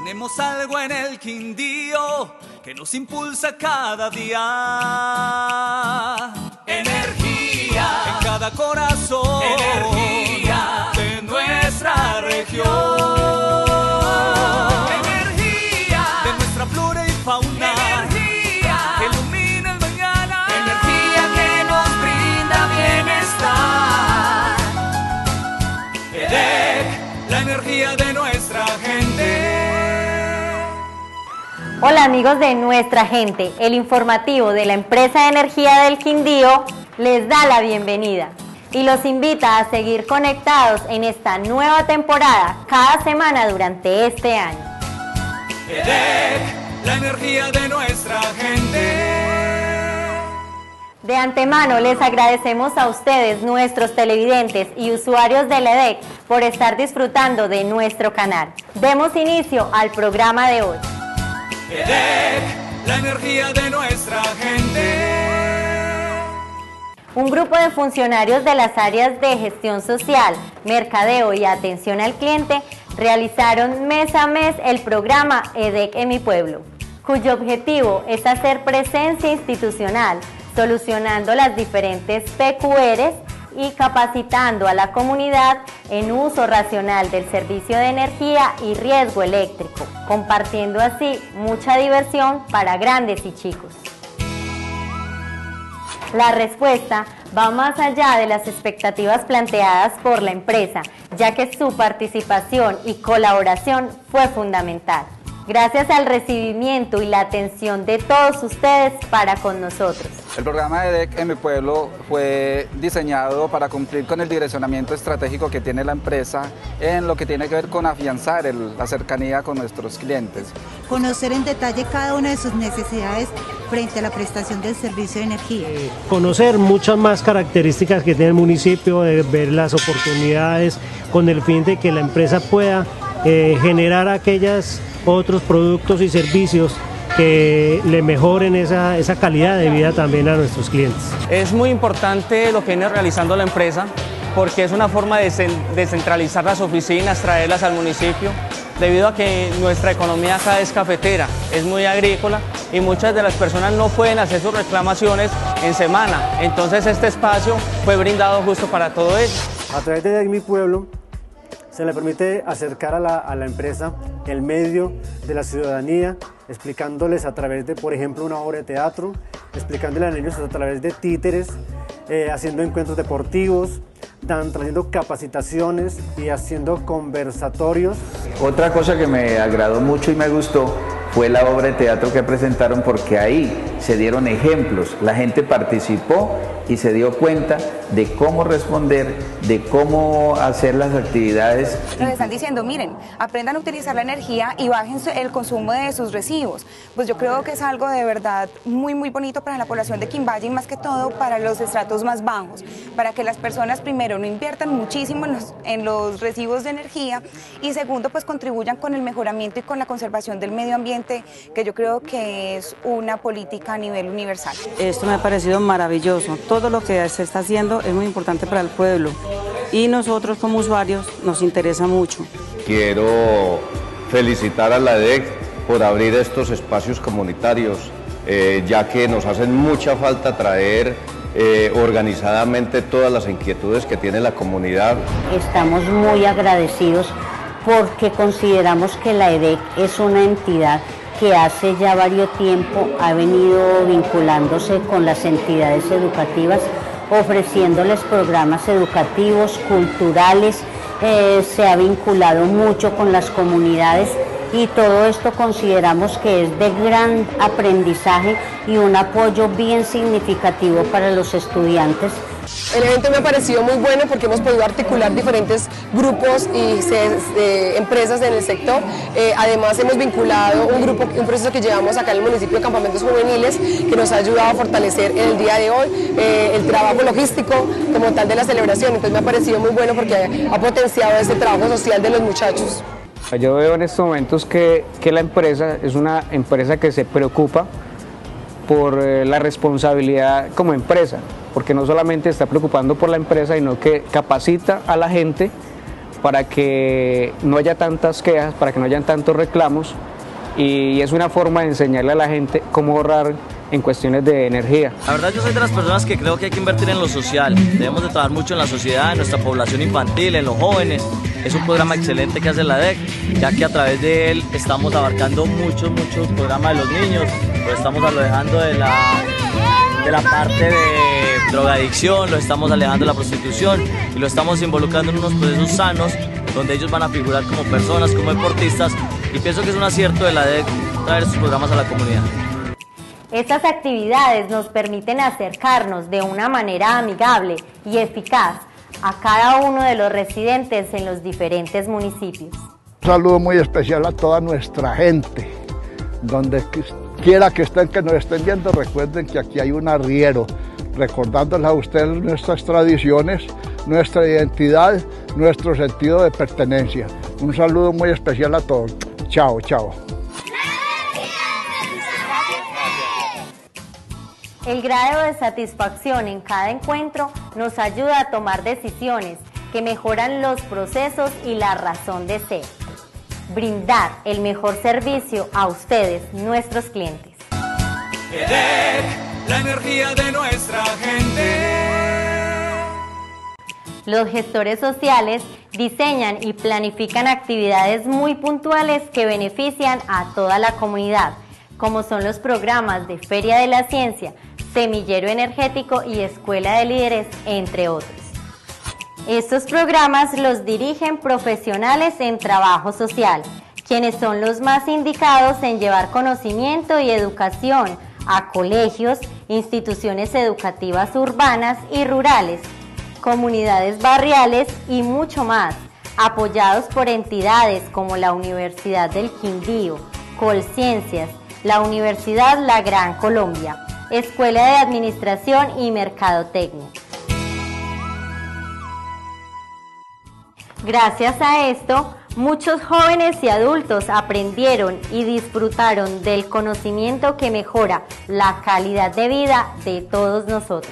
Tenemos algo en el Quindío que nos impulsa cada día. Energía en cada corazón. Energía de nuestra región. Energía de nuestra flora y fauna. Energía que ilumina el mañana. Energía que nos brinda bienestar. EDEC, la energía de nuestra gente. Hola amigos de Nuestra Gente, el informativo de la empresa de energía del Quindío les da la bienvenida y los invita a seguir conectados en esta nueva temporada cada semana durante este año. EDEC, la energía de nuestra gente. De antemano les agradecemos a ustedes, nuestros televidentes y usuarios del EDEC, por estar disfrutando de nuestro canal. Demos inicio al programa de hoy. EDEC, la energía de nuestra gente. Un grupo de funcionarios de las áreas de gestión social, mercadeo y atención al cliente realizaron mes a mes el programa EDEC en mi pueblo, cuyo objetivo es hacer presencia institucional, solucionando las diferentes PQRs y capacitando a la comunidad en uso racional del servicio de energía y riesgo eléctrico, compartiendo así mucha diversión para grandes y chicos. La respuesta va más allá de las expectativas planteadas por la empresa, ya que su participación y colaboración fue fundamental. Gracias al recibimiento y la atención de todos ustedes para con nosotros. El programa de EDEC en mi pueblo fue diseñado para cumplir con el direccionamiento estratégico que tiene la empresa en lo que tiene que ver con afianzar la cercanía con nuestros clientes. Conocer en detalle cada una de sus necesidades frente a la prestación del servicio de energía. Conocer muchas más características que tiene el municipio, de ver las oportunidades con el fin de que la empresa pueda generar aquellos otros productos y servicios que le mejoren esa calidad de vida también a nuestros clientes. Es muy importante lo que viene realizando la empresa porque es una forma de descentralizar las oficinas, traerlas al municipio, debido a que nuestra economía acá es cafetera, es muy agrícola y muchas de las personas no pueden hacer sus reclamaciones en semana. Entonces este espacio fue brindado justo para todo ello. A través de mi pueblo se le permite acercar a la empresa el medio de la ciudadanía, explicándoles a través de, por ejemplo, una obra de teatro, explicándoles a ellos a través de títeres, haciendo encuentros deportivos, trayendo capacitaciones y haciendo conversatorios. Otra cosa que me agradó mucho y me gustó fue la obra de teatro que presentaron, porque ahí se dieron ejemplos, la gente participó y se dio cuenta de cómo responder, de cómo hacer las actividades. Nos están diciendo, miren, aprendan a utilizar la energía y bajen el consumo de sus residuos. Pues yo creo que es algo de verdad muy bonito para la población de Quimbaye y más que todo para los estratos más bajos, para que las personas primero no inviertan muchísimo en los residuos de energía y segundo pues contribuyan con el mejoramiento y con la conservación del medio ambiente, que yo creo que es una política a nivel universal. Esto me ha parecido maravilloso. Todo lo que se está haciendo es muy importante para el pueblo y nosotros como usuarios nos interesa mucho. Quiero felicitar a la EDEC por abrir estos espacios comunitarios, ya que nos hacen mucha falta traer organizadamente todas las inquietudes que tiene la comunidad. Estamos muy agradecidos porque consideramos que la EDEC es una entidad que hace ya varios tiempo ha venido vinculándose con las entidades educativas, ofreciéndoles programas educativos, culturales, se ha vinculado mucho con las comunidades y todo esto consideramos que es de gran aprendizaje y un apoyo bien significativo para los estudiantes. El evento me ha parecido muy bueno porque hemos podido articular diferentes grupos y empresas en el sector. Además hemos vinculado un proceso que llevamos acá en el municipio de Campamentos Juveniles que nos ha ayudado a fortalecer en el día de hoy el trabajo logístico como tal de la celebración. Entonces me ha parecido muy bueno porque ha potenciado ese trabajo social de los muchachos. Yo veo en estos momentos que la empresa es una empresa que se preocupa por la responsabilidad como empresa, porque no solamente está preocupando por la empresa, sino que capacita a la gente para que no haya tantas quejas, para que no hayan tantos reclamos, y es una forma de enseñarle a la gente cómo ahorrar en cuestiones de energía. La verdad, yo soy de las personas que creo que hay que invertir en lo social. Debemos de trabajar mucho en la sociedad, en nuestra población infantil, en los jóvenes. Es un programa excelente que hace la EDEC, ya que a través de él estamos abarcando muchos programas de los niños, lo estamos alejando de la parte de drogadicción, lo estamos alejando de la prostitución y lo estamos involucrando en unos procesos sanos donde ellos van a figurar como personas, como deportistas, y pienso que es un acierto de la EDEC traer estos programas a la comunidad. Estas actividades nos permiten acercarnos de una manera amigable y eficaz a cada uno de los residentes en los diferentes municipios. Un saludo muy especial a toda nuestra gente, donde quiera que estén, que nos estén viendo, recuerden que aquí hay un arriero, recordándoles a ustedes nuestras tradiciones, nuestra identidad, nuestro sentido de pertenencia. Un saludo muy especial a todos. Chao, chao. El grado de satisfacción en cada encuentro nos ayuda a tomar decisiones que mejoran los procesos y la razón de ser. Brindar el mejor servicio a ustedes, nuestros clientes. EDEC, la energía de nuestra gente. Los gestores sociales diseñan y planifican actividades muy puntuales que benefician a toda la comunidad, como son los programas de Feria de la Ciencia, Semillero Energético y Escuela de Líderes, entre otros. Estos programas los dirigen profesionales en trabajo social, quienes son los más indicados en llevar conocimiento y educación a colegios, instituciones educativas urbanas y rurales, comunidades barriales y mucho más, apoyados por entidades como la Universidad del Quindío, Colciencias, la Universidad La Gran Colombia, Escuela de Administración y Mercadotecnia. Gracias a esto, muchos jóvenes y adultos aprendieron y disfrutaron del conocimiento que mejora la calidad de vida de todos nosotros.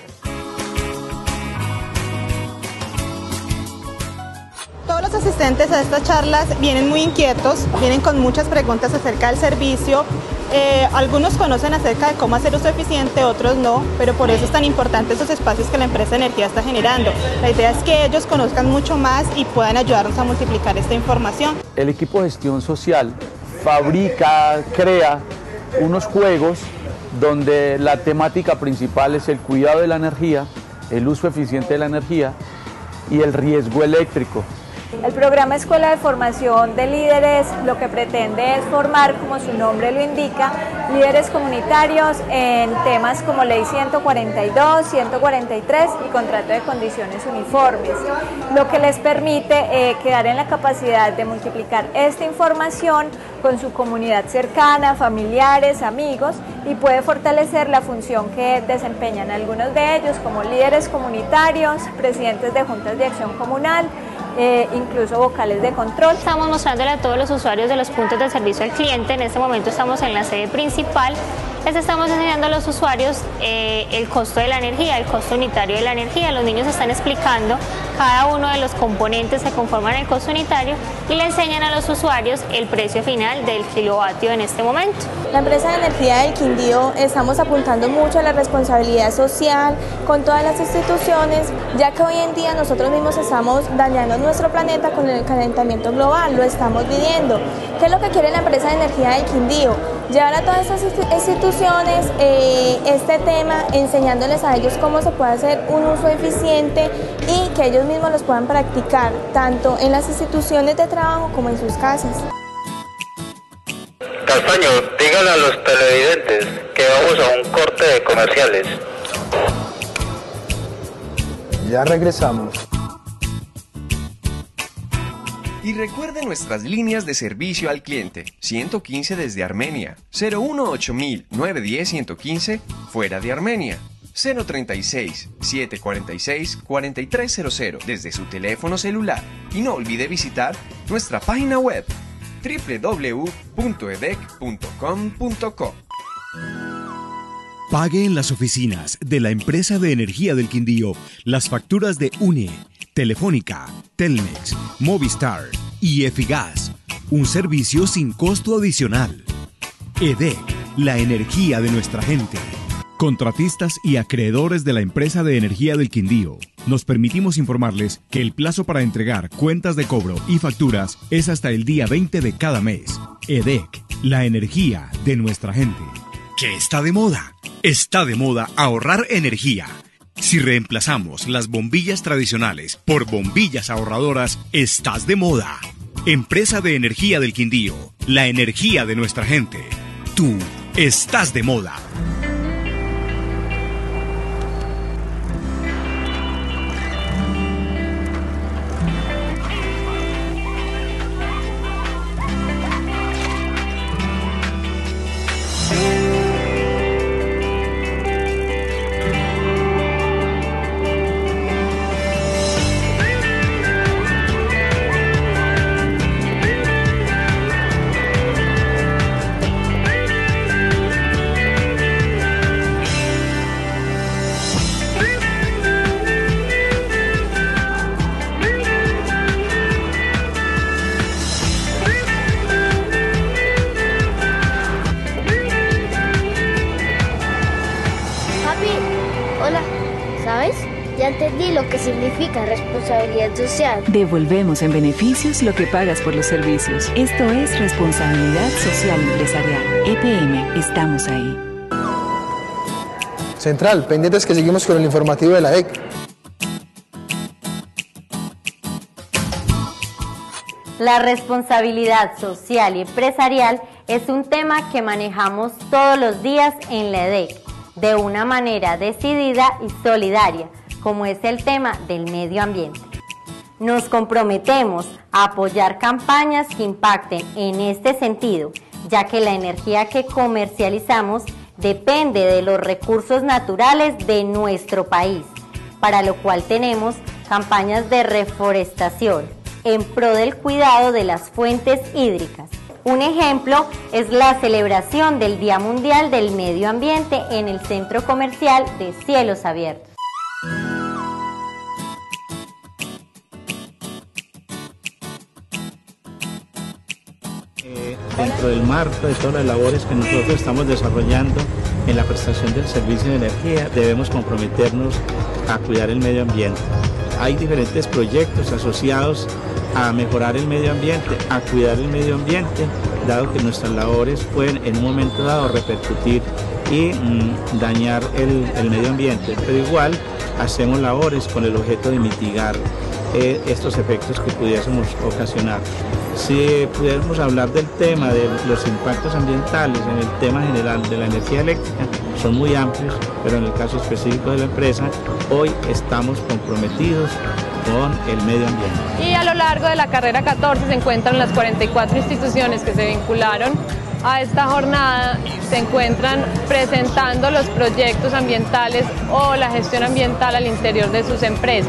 Todos los asistentes a estas charlas vienen muy inquietos, vienen con muchas preguntas acerca del servicio. Algunos conocen acerca de cómo hacer uso eficiente, otros no, pero por eso es tan importante estos espacios que la empresa de energía está generando. La idea es que ellos conozcan mucho más y puedan ayudarnos a multiplicar esta información. El equipo de gestión social fabrica, crea unos juegos donde la temática principal es el cuidado de la energía, el uso eficiente de la energía y el riesgo eléctrico. El programa Escuela de Formación de Líderes lo que pretende es formar, como su nombre lo indica, líderes comunitarios en temas como Ley 142, 143 y Contrato de Condiciones Uniformes, lo que les permite quedar en la capacidad de multiplicar esta información con su comunidad cercana, familiares, amigos, y puede fortalecer la función que desempeñan algunos de ellos como líderes comunitarios, presidentes de juntas de acción comunal, incluso vocales de control. Estamos mostrándole a todos los usuarios de los puntos de servicio al cliente. En este momento estamos en la sede principal. Les estamos enseñando a los usuarios el costo de la energía, el costo unitario de la energía. Los niños están explicando cada uno de los componentes que conforman el costo unitario y le enseñan a los usuarios el precio final del kilovatio en este momento. La empresa de energía del Quindío estamos apuntando mucho a la responsabilidad social con todas las instituciones, ya que hoy en día nosotros mismos estamos dañando nuestro planeta con el calentamiento global, lo estamos viviendo. ¿Qué es lo que quiere la empresa de energía del Quindío? Llevar a todas estas instituciones este tema, enseñándoles a ellos cómo se puede hacer un uso eficiente y que ellos mismos los puedan practicar tanto en las instituciones de trabajo como en sus casas. Castaño, díganle a los televidentes que vamos a un corte de comerciales. Ya regresamos. Y recuerde nuestras líneas de servicio al cliente: 115 desde Armenia, 018-910-115 fuera de Armenia, 036-746-4300 desde su teléfono celular. Y no olvide visitar nuestra página web www.edec.com.co. Pague en las oficinas de la empresa de energía del Quindío las facturas de UNE, Telefónica, Telmex, Movistar y Efigas. Un servicio sin costo adicional. EDEC, la energía de nuestra gente. Contratistas y acreedores de la empresa de energía del Quindío, nos permitimos informarles que el plazo para entregar cuentas de cobro y facturas es hasta el día 20 de cada mes. EDEC, la energía de nuestra gente. ¿Qué está de moda? Está de moda ahorrar energía. Si reemplazamos las bombillas tradicionales por bombillas ahorradoras, estás de moda. Empresa de energía del Quindío, la energía de nuestra gente. Tú estás de moda. Responsabilidad social. Devolvemos en beneficios lo que pagas por los servicios. Esto es responsabilidad social empresarial. EPM, estamos ahí. Central, pendientes que seguimos con el informativo de la EDEC. La responsabilidad social y empresarial es un tema que manejamos todos los días en la EDEC, de una manera decidida y solidaria, como es el tema del medio ambiente. Nos comprometemos a apoyar campañas que impacten en este sentido, ya que la energía que comercializamos depende de los recursos naturales de nuestro país, para lo cual tenemos campañas de reforestación en pro del cuidado de las fuentes hídricas. Un ejemplo es la celebración del Día Mundial del Medio Ambiente en el Centro Comercial de Cielos Abiertos. Dentro del marco de todas las labores que nosotros estamos desarrollando en la prestación del servicio de energía, debemos comprometernos a cuidar el medio ambiente. Hay diferentes proyectos asociados a mejorar el medio ambiente, a cuidar el medio ambiente, dado que nuestras labores pueden en un momento dado repercutir y dañar el medio ambiente, pero igual hacemos labores con el objeto de mitigar estos efectos que pudiésemos ocasionar. Si pudiéramos hablar del tema de los impactos ambientales en el tema general de la energía eléctrica, son muy amplios, pero en el caso específico de la empresa, hoy estamos comprometidos con el medio ambiente. Y a lo largo de la carrera 14 se encuentran las 44 instituciones que se vincularon a esta jornada, se encuentran presentando los proyectos ambientales o la gestión ambiental al interior de sus empresas.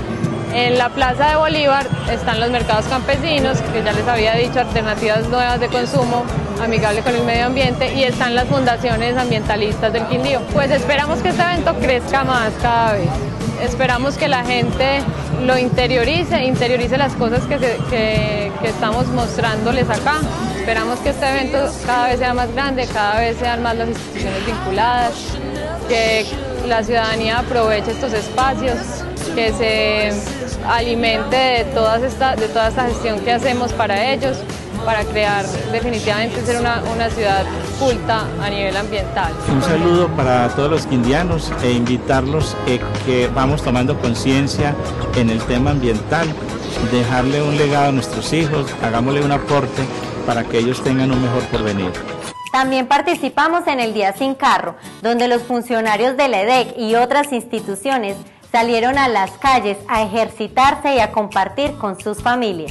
En la Plaza de Bolívar están los mercados campesinos, que ya les había dicho, alternativas nuevas de consumo, amigable con el medio ambiente, y están las fundaciones ambientalistas del Quindío. Pues esperamos que este evento crezca más cada vez. Esperamos que la gente lo interiorice las cosas que estamos mostrándoles acá. Esperamos que este evento cada vez sea más grande, cada vez sean más las instituciones vinculadas, que la ciudadanía aproveche estos espacios, que se alimente de toda esta gestión que hacemos para ellos, para crear definitivamente ser una ciudad culta a nivel ambiental. Un saludo para todos los quindianos e invitarlos que vamos tomando conciencia en el tema ambiental, dejarle un legado a nuestros hijos, hagámosle un aporte para que ellos tengan un mejor porvenir. También participamos en el Día Sin Carro, donde los funcionarios de la EDEC y otras instituciones salieron a las calles a ejercitarse y a compartir con sus familias.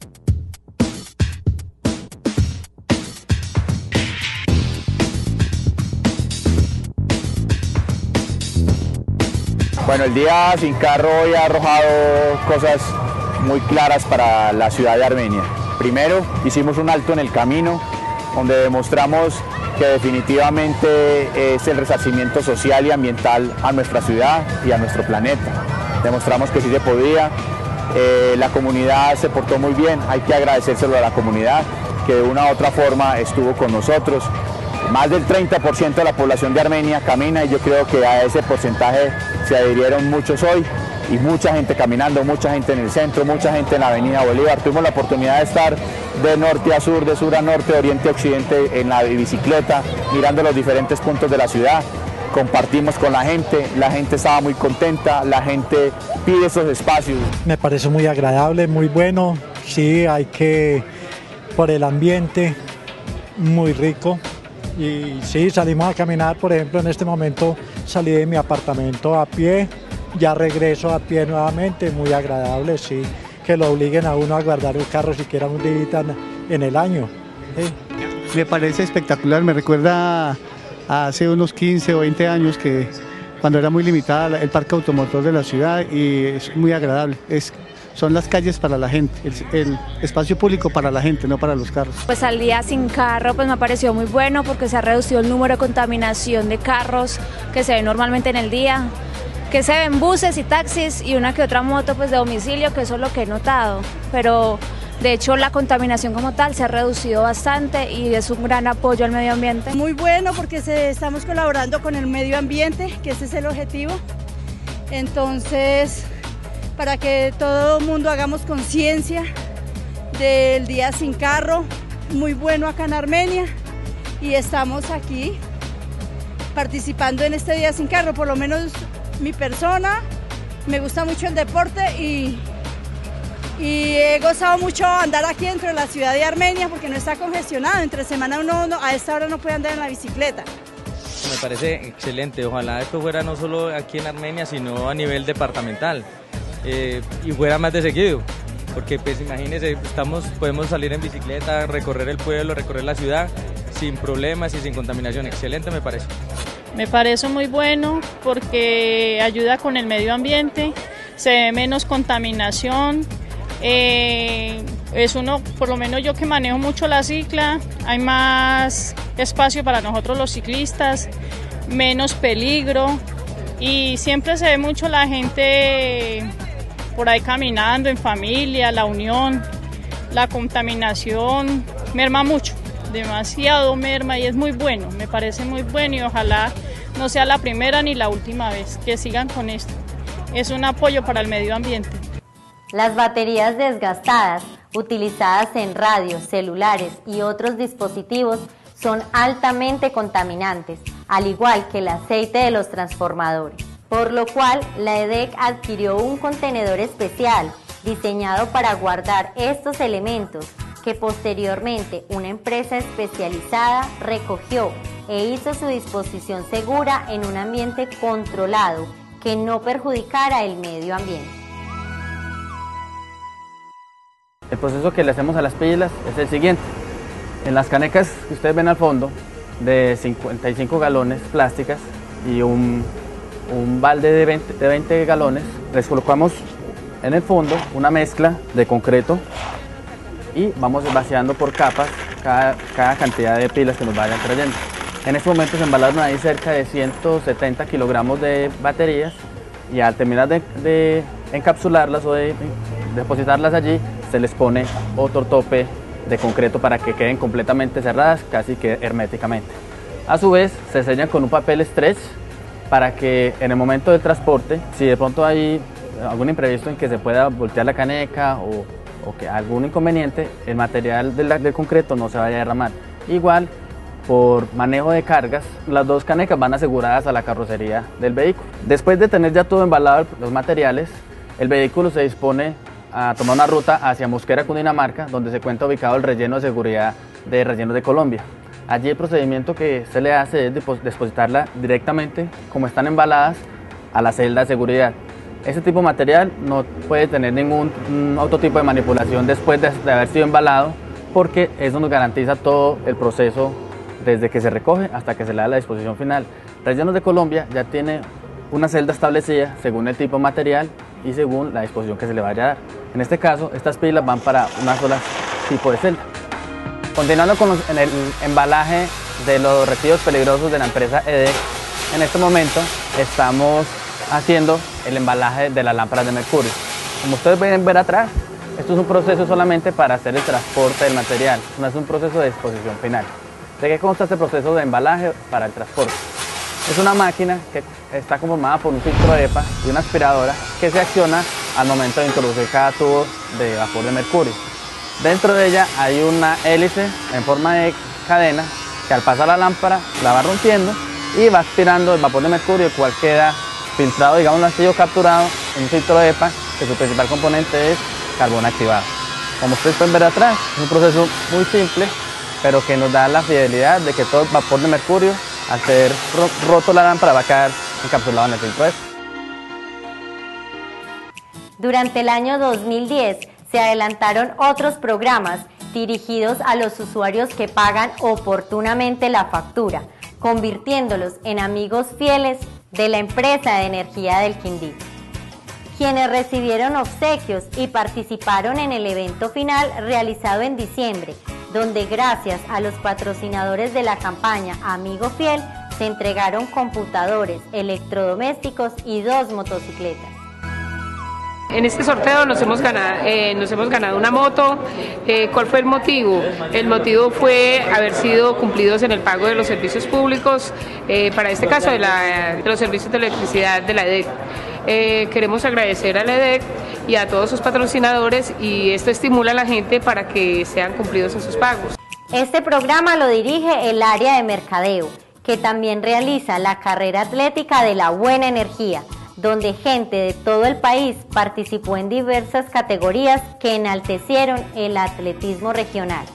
Bueno, el Día Sin Carro hoy ha arrojado cosas muy claras para la ciudad de Armenia. Primero, hicimos un alto en el camino, donde demostramos que definitivamente es el resarcimiento social y ambiental a nuestra ciudad y a nuestro planeta. Demostramos que sí se podía, la comunidad se portó muy bien, hay que agradecérselo a la comunidad que de una u otra forma estuvo con nosotros. Más del 30% de la población de Armenia camina y yo creo que a ese porcentaje se adhirieron muchos hoy y mucha gente caminando, mucha gente en el centro, mucha gente en la avenida Bolívar. Tuvimos la oportunidad de estar de norte a sur, de sur a norte, de oriente a occidente en la bicicleta, mirando los diferentes puntos de la ciudad. Compartimos con la gente estaba muy contenta, la gente pide esos espacios. Me parece muy agradable, muy bueno, sí, hay que, por el ambiente, muy rico. Y sí, salimos a caminar, por ejemplo, en este momento salí de mi apartamento a pie, ya regreso a pie nuevamente, muy agradable, sí, que lo obliguen a uno a guardar el carro siquiera un día en el año. Sí. Me parece espectacular, me recuerda a hace unos 15 o 20 años que cuando era muy limitada el parque automotor de la ciudad y es muy agradable. Son las calles para la gente, el espacio público para la gente, no para los carros. Pues al día sin carro pues me pareció muy bueno porque se ha reducido el número de contaminación de carros que se ve normalmente en el día, que se ven buses y taxis y una que otra moto pues de domicilio, que eso es lo que he notado, pero de hecho la contaminación como tal se ha reducido bastante y es un gran apoyo al medio ambiente. Muy bueno porque estamos colaborando con el medio ambiente, que ese es el objetivo, entonces para que todo el mundo hagamos conciencia del día sin carro, muy bueno acá en Armenia y estamos aquí participando en este día sin carro, por lo menos mi persona, me gusta mucho el deporte y he gozado mucho andar aquí dentro de la ciudad de Armenia porque no está congestionado, entre semana uno a esta hora no puede andar en la bicicleta. Me parece excelente, ojalá esto fuera no solo aquí en Armenia sino a nivel departamental. Y fuera más de seguido, porque pues imagínense, podemos salir en bicicleta, recorrer el pueblo, recorrer la ciudad sin problemas y sin contaminación. Excelente me parece. Me parece muy bueno porque ayuda con el medio ambiente, se ve menos contaminación, es uno, por lo menos yo que manejo mucho la cicla, hay más espacio para nosotros los ciclistas, menos peligro y siempre se ve mucho la gente por ahí caminando en familia, la unión, la contaminación merma mucho, demasiado merma y es muy bueno, me parece muy bueno y ojalá no sea la primera ni la última vez que sigan con esto. Es un apoyo para el medio ambiente. Las baterías desgastadas utilizadas en radios, celulares y otros dispositivos son altamente contaminantes, al igual que el aceite de los transformadores. Por lo cual, la EDEC adquirió un contenedor especial diseñado para guardar estos elementos que posteriormente una empresa especializada recogió e hizo su disposición segura en un ambiente controlado que no perjudicara el medio ambiente. El proceso que le hacemos a las pilas es el siguiente. En las canecas que ustedes ven al fondo, de 55 galones plásticas y un balde de 20 galones, les colocamos en el fondo una mezcla de concreto y vamos vaciando por capas cada cantidad de pilas que nos vayan trayendo. En este momento se embalaron ahí cerca de 170 kilogramos de baterías y al terminar de encapsularlas o de depositarlas allí, se les pone otro tope de concreto para que queden completamente cerradas, casi que herméticamente. A su vez, se sellan con un papel stretch para que en el momento del transporte, si de pronto hay algún imprevisto en que se pueda voltear la caneca o que algún inconveniente, el material del concreto no se vaya a derramar. Igual, por manejo de cargas, las dos canecas van aseguradas a la carrocería del vehículo. Después de tener ya todo embalado los materiales, el vehículo se dispone a tomar una ruta hacia Mosquera, Cundinamarca, donde se encuentra ubicado el relleno de seguridad de Rellenos de Colombia. Allí el procedimiento que se le hace es depositarla directamente, como están embaladas, a la celda de seguridad. Este tipo de material no puede tener ningún otro tipo de manipulación después de haber sido embalado, porque eso nos garantiza todo el proceso desde que se recoge hasta que se le da la disposición final. Rellenos de Colombia ya tiene una celda establecida según el tipo de material y según la disposición que se le vaya a dar. En este caso, estas pilas van para una sola tipo de celda. Continuando con el embalaje de los residuos peligrosos de la empresa EDEC, en este momento estamos haciendo el embalaje de las lámparas de mercurio. Como ustedes pueden ver atrás, esto es un proceso solamente para hacer el transporte del material, no es un proceso de disposición final. ¿De qué consta este proceso de embalaje para el transporte? Es una máquina que está conformada por un filtro de EPA y una aspiradora que se acciona al momento de introducir cada tubo de vapor de mercurio. Dentro de ella hay una hélice en forma de cadena que al pasar la lámpara la va rompiendo y va aspirando el vapor de mercurio, el cual queda filtrado, digámoslo así, o capturado en un filtro de EPA, que su principal componente es carbón activado. Como ustedes pueden ver atrás, es un proceso muy simple, pero que nos da la fidelidad de que todo el vapor de mercurio, al ser roto la lámpara, va a quedar encapsulado en el filtro EPA. Durante el año 2010 se adelantaron otros programas dirigidos a los usuarios que pagan oportunamente la factura, convirtiéndolos en amigos fieles de la empresa de energía del Quindío. Quienes recibieron obsequios y participaron en el evento final realizado en diciembre, donde gracias a los patrocinadores de la campaña Amigo Fiel se entregaron computadores, electrodomésticos y 2 motocicletas. En este sorteo nos hemos ganado una moto. ¿Cuál fue el motivo? El motivo fue haber sido cumplidos en el pago de los servicios públicos, para este caso de los servicios de electricidad de la EDEC. Queremos agradecer a la EDEC y a todos sus patrocinadores, y esto estimula a la gente para que sean cumplidos en sus pagos. Este programa lo dirige el área de mercadeo, que también realiza la carrera atlética de la buena energía, donde gente de todo el país participó en diversas categorías que enaltecieron el atletismo regional.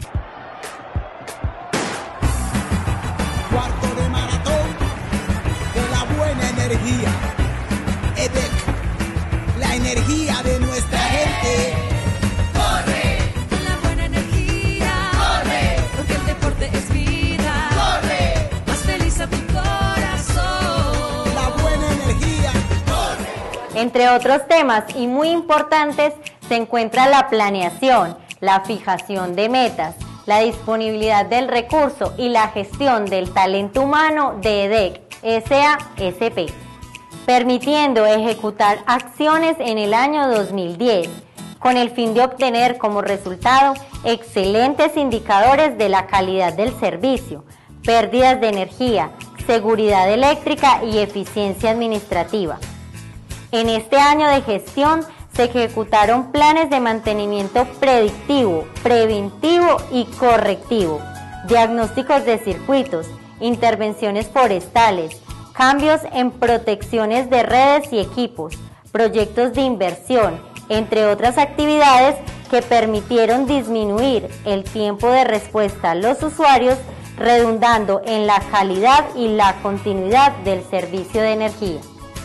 Cuarto de maratón de la buena energía. EDEC, la energía de nuestra gente. ¡Corre! Con la buena energía. ¡Corre! Porque el deporte es vida. ¡Corre! Más feliz a tu corazón. La buena energía. Entre otros temas y muy importantes se encuentra la planeación, la fijación de metas, la disponibilidad del recurso y la gestión del talento humano de EDEC S.A.S.P., permitiendo ejecutar acciones en el año 2010, con el fin de obtener como resultado excelentes indicadores de la calidad del servicio, pérdidas de energía, seguridad eléctrica y eficiencia administrativa. En este año de gestión se ejecutaron planes de mantenimiento predictivo, preventivo y correctivo, diagnósticos de circuitos, intervenciones forestales, cambios en protecciones de redes y equipos, proyectos de inversión, entre otras actividades que permitieron disminuir el tiempo de respuesta a los usuarios, redundando en la calidad y la continuidad del servicio de energía.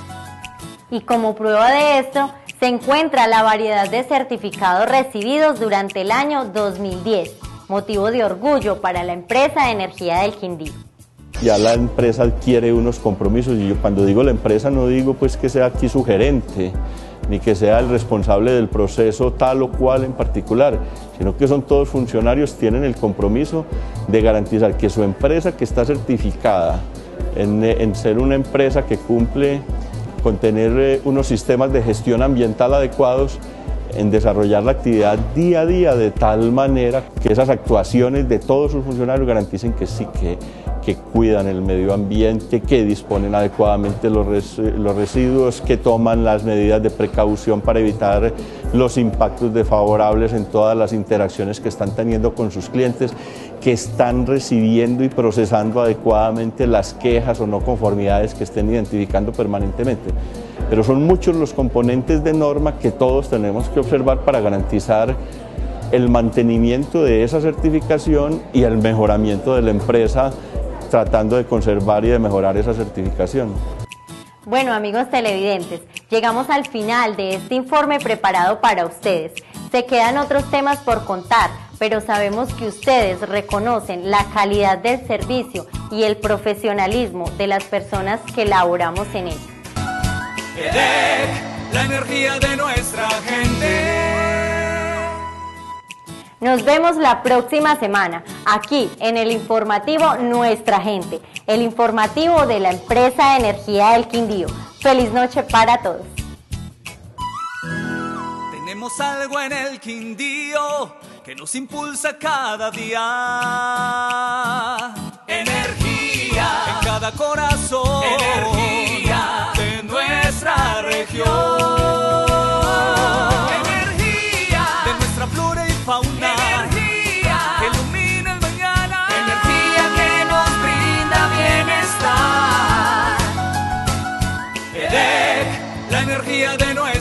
Y como prueba de esto, se encuentra la variedad de certificados recibidos durante el año 2010, motivo de orgullo para la empresa de energía del Quindío. Ya la empresa adquiere unos compromisos, y yo cuando digo la empresa no digo pues que sea aquí su gerente, ni que sea el responsable del proceso tal o cual en particular, sino que son todos funcionarios, tienen el compromiso de garantizar que su empresa, que está certificada en ser una empresa que cumple con tener unos sistemas de gestión ambiental adecuados, en desarrollar la actividad día a día de tal manera que esas actuaciones de todos sus funcionarios garanticen que sí, que cuidan el medio ambiente, que disponen adecuadamente los residuos, que toman las medidas de precaución para evitar los impactos desfavorables en todas las interacciones que están teniendo con sus clientes, que están recibiendo y procesando adecuadamente las quejas o no conformidades que estén identificando permanentemente. Pero son muchos los componentes de norma que todos tenemos que observar para garantizar el mantenimiento de esa certificación y el mejoramiento de la empresa, tratando de conservar y de mejorar esa certificación. Bueno, amigos televidentes, llegamos al final de este informe preparado para ustedes. Se quedan otros temas por contar, pero sabemos que ustedes reconocen la calidad del servicio y el profesionalismo de las personas que laboramos en él. EDEC, la energía de nuestra gente. Nos vemos la próxima semana, aquí en el informativo Nuestra Gente, el informativo de la empresa de energía del Quindío. Feliz noche para todos. Tenemos algo en el Quindío que nos impulsa cada día. Energía en cada corazón. Energía de nuestra región. Energía de nuestra flora y fauna. Energía que ilumina el mañana. Energía que nos brinda bienestar. EDEC, la energía de nuestra